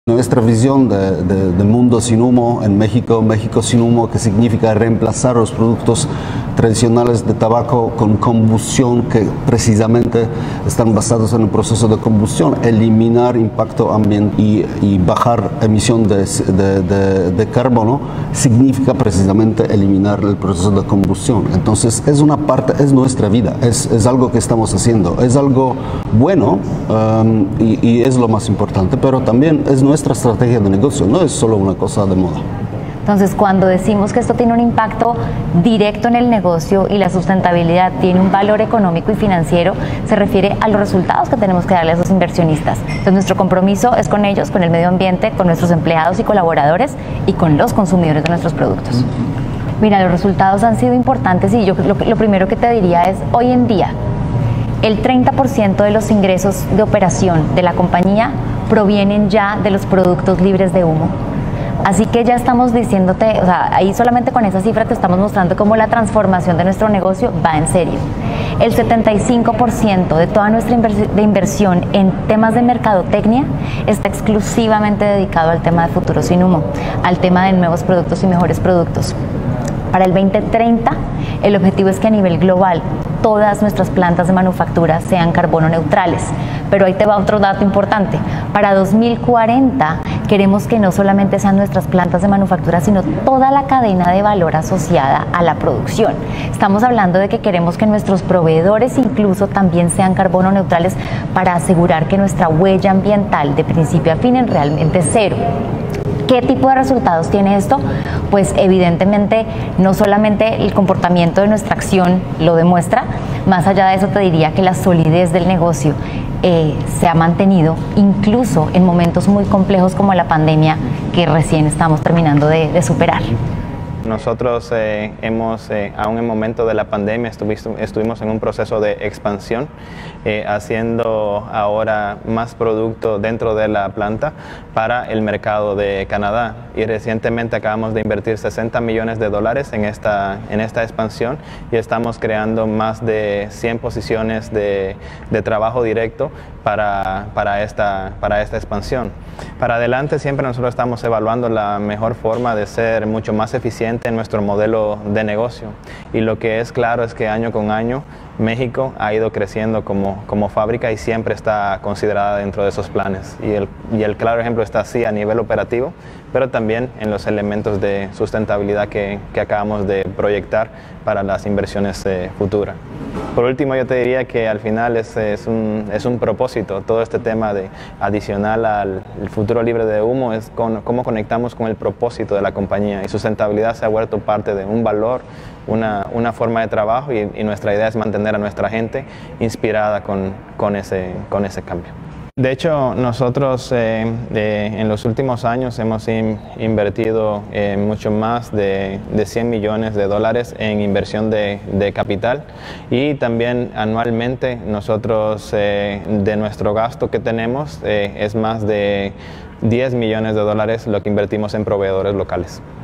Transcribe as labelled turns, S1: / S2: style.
S1: Nuestra visión de mundo sin humo en México, México sin humo, que significa reemplazar los productos tradicionales de tabaco con combustión, que precisamente están basados en el proceso de combustión, eliminar impacto ambiental y bajar emisión de carbono, significa precisamente eliminar el proceso de combustión. Entonces es una parte, es nuestra vida, es algo que estamos haciendo, es algo bueno y es lo más importante, pero también es nuestra estrategia de negocio, no es solo una cosa de moda.
S2: Entonces, cuando decimos que esto tiene un impacto directo en el negocio y la sustentabilidad tiene un valor económico y financiero, se refiere a los resultados que tenemos que darle a esos inversionistas. Entonces, nuestro compromiso es con ellos, con el medio ambiente, con nuestros empleados y colaboradores y con los consumidores de nuestros productos. Mira, los resultados han sido importantes y yo lo primero que te diría es, hoy en día, el 30% de los ingresos de operación de la compañía provienen ya de los productos libres de humo. Así que ya estamos diciéndote, o sea, ahí solamente con esa cifra te estamos mostrando cómo la transformación de nuestro negocio va en serio. El 75% de toda nuestra inversión en temas de mercadotecnia está exclusivamente dedicado al tema de futuro sin humo, al tema de nuevos productos y mejores productos. Para el 2030, el objetivo es que a nivel global todas nuestras plantas de manufactura sean carbono neutrales. Pero ahí te va otro dato importante. Para 2040 queremos que no solamente sean nuestras plantas de manufactura, sino toda la cadena de valor asociada a la producción. Estamos hablando de que queremos que nuestros proveedores incluso también sean carbono neutrales para asegurar que nuestra huella ambiental de principio a fin es realmente cero. ¿Qué tipo de resultados tiene esto? Pues evidentemente no solamente el comportamiento de nuestra acción lo demuestra, más allá de eso te diría que la solidez del negocio se ha mantenido incluso en momentos muy complejos como la pandemia que recién estamos terminando de superar.
S3: Nosotros aún en momento de la pandemia, estuvimos en un proceso de expansión, haciendo ahora más producto dentro de la planta para el mercado de Canadá. Y recientemente acabamos de invertir $60 millones en esta expansión y estamos creando más de 100 posiciones de trabajo directo para esta expansión. Para adelante siempre nosotros estamos evaluando la mejor forma de ser mucho más eficiente en nuestro modelo de negocio, y lo que es claro es que año con año México ha ido creciendo como fábrica y siempre está considerada dentro de esos planes, y el claro ejemplo está así a nivel operativo, pero también en los elementos de sustentabilidad que acabamos de proyectar para las inversiones futuras. Por último, yo te diría que al final es un propósito. Todo este tema adicional al futuro libre de humo es cómo conectamos con el propósito de la compañía, y sustentabilidad se ha vuelto parte de un valor, una forma de trabajo, y nuestra idea es mantener a nuestra gente inspirada con ese cambio. De hecho, nosotros en los últimos años hemos invertido mucho más de $100 millones en inversión de capital, y también anualmente nosotros de nuestro gasto que tenemos es más de $10 millones lo que invertimos en proveedores locales.